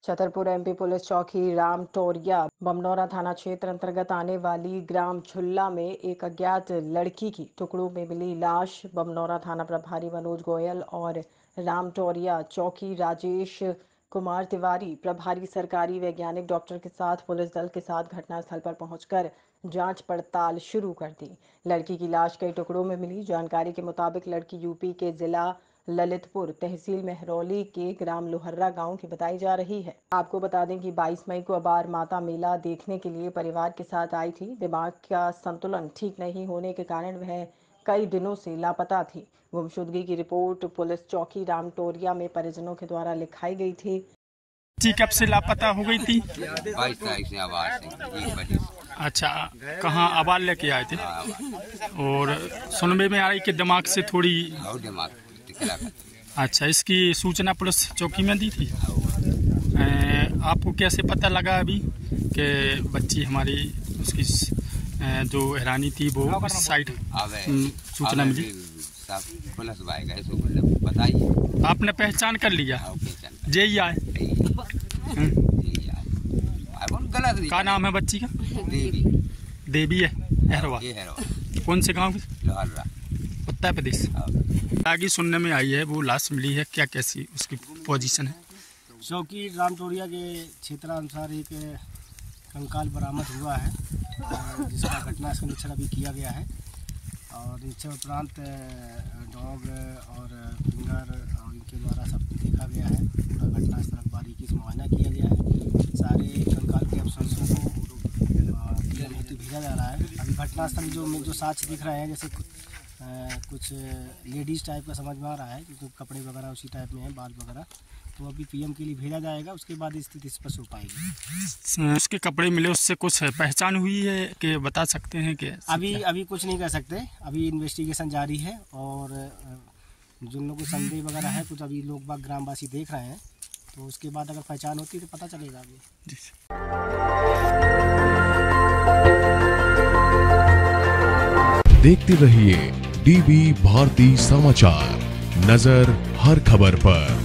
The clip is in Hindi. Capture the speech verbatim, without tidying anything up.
छतरपुर एमपी पुलिस चौकी रामटोरिया बमनौरा थाना क्षेत्र अंतर्गत आने वाली ग्राम झुल्ला में एक अज्ञात लड़की की टुकड़ों में मिली लाश। बमनौरा थाना प्रभारी मनोज गोयल और रामटोरिया चौकी राजेश कुमार तिवारी प्रभारी सरकारी वैज्ञानिक डॉक्टर के साथ पुलिस दल के साथ घटनास्थल पर पहुंचकर जांच पड़ताल शुरू कर दी। लड़की की लाश कई टुकड़ों में मिली। जानकारी के मुताबिक लड़की यूपी के जिला ललितपुर तहसील मेहरौली के ग्राम लोहर्रा गांव की बताई जा रही है। आपको बता दें कि बाईस मई को अबार माता मेला देखने के लिए परिवार के साथ आई थी। दिमाग का संतुलन ठीक नहीं होने के कारण वह कई दिनों से लापता थी। गुमशुदगी की रिपोर्ट पुलिस चौकी रामटोरिया में परिजनों के द्वारा लिखाई गई थी। जी कब से लापता हो गई थी? बाईस तारीख से आवाज से एक बजे। अच्छा, कहाँ आवाज लेके आए थे? और सुनने में आ रही कि दिमाग से थोड़ी दिमाग। अच्छा, इसकी सूचना पुलिस चौकी में दी थी। ए, आपको कैसे पता लगा अभी कि बच्ची हमारी उसकी जो हैरानी थी वो साइड सूचना मिली? पुलिस बताइए। आपने पहचान कर लिया? जे ही आए। क्या नाम है बच्ची का? देवी। देवी है एहरवा। कौन से गांव? लोहर्रा, उत्तर प्रदेश। आगे सुनने में आई है वो लाश मिली है, क्या कैसी उसकी पोजीशन है? चौकी रामटोरिया के क्षेत्रानुसार एक कंकाल बरामद हुआ है, जिसका घटना का निरीक्षण अभी किया गया है और निरीक्षण उपरांत डॉग और फिंगर और इनके द्वारा सब देखा गया है। पूरा घटनास्थल बारीकी से मुआयना किया गया है। सारे कंकाल के अवशेषों को हेतु भेजा जा रहा है। अभी घटनास्थल जो जो साक्ष्य दिख रहे हैं, जैसे आ, कुछ लेडीज़ टाइप का समझ में आ रहा है, क्योंकि कपड़े वगैरह उसी टाइप में हैं, बाल वगैरह, तो अभी पीएम के लिए भेजा जाएगा। उसके बाद स्थिति स्पष्ट हो पाएगी। उसके कपड़े मिले, उससे कुछ पहचान हुई है कि बता सकते हैं कि? अभी अभी कुछ नहीं कह सकते, अभी इन्वेस्टिगेशन जारी है और जिन लोगों को संदेह वगैरह है, कुछ अभी लोग बाग ग्रामवासी देख रहे हैं, तो उसके बाद अगर पहचान होती है तो पता चलेगा अभी। देखते रहिए डीबी भारती समाचार, नजर हर खबर पर।